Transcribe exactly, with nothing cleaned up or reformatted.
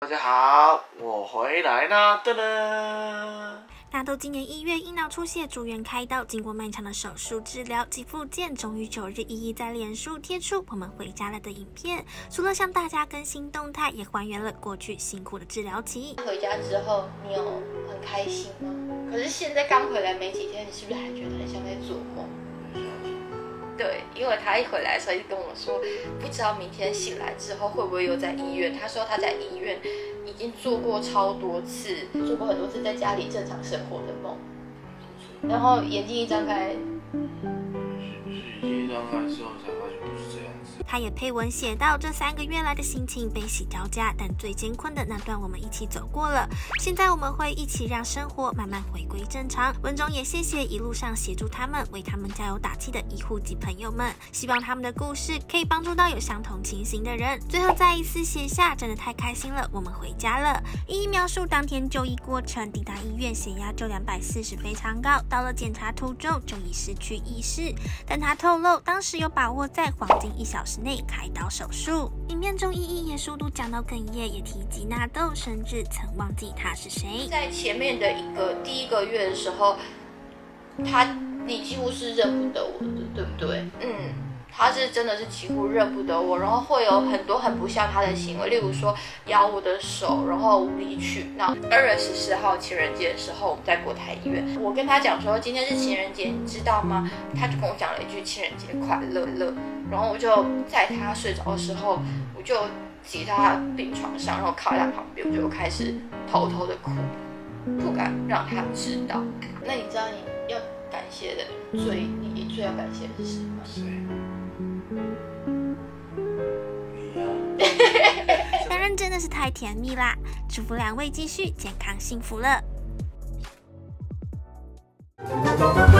大家好，我回来啦！噔噔。 纳豆今年一月因脑出血住院开刀，经过漫长的手术治疗及复健，终于九日一一在脸书贴出我们回家了的影片。除了向大家更新动态，也还原了过去辛苦的治疗期。 回家之后，你有很开心吗？可是现在刚回来没几天，你是不是还觉得很像在做梦？对，因为他一回来的时候就跟我说，不知道明天醒来之后会不会又在医院。他说他在医院已经做过超多次，做过很多次在家里正常生活的梦，然后眼睛一张开， 眼睛一张开之后才发现不是这样子。 他也配文写到，这三个月来的心情悲喜交加，但最艰困的那段我们一起走过了。现在我们会一起让生活慢慢回归正常。文中也谢谢一路上协助他们、为他们加油打气的医护及朋友们，希望他们的故事可以帮助到有相同情形的人。最后再一次写下，真的太开心了，我们回家了。一一描述当天就医过程，抵达医院血压就两百四十，非常高，到了检查途中就已失去意识，但他透露当时有把握在黄金一小时内开刀手术。影片中依依也数度讲到哽咽，也提及纳豆，甚至曾忘记他是谁。 在前面的一个第一个月的时候，他你几乎是认不得我的，对不对？嗯，他是真的是几乎认不得我，然后会有很多很不像他的行为，例如说咬我的手，然后无理取闹。二月十四号情人节的时候，我们在国台医院，我跟他讲说今天是情人节，你知道吗？他就跟我讲了一句情人节快乐乐，然后我就在他睡着的时候，我就挤到他病床上，然后靠在他旁边，我就开始偷偷的哭，不敢让他知道。那你知道你要感谢的最你最要感谢的是谁吗？ 谁？你呀。 当然真的是太甜蜜啦！祝福两位继续健康幸福了。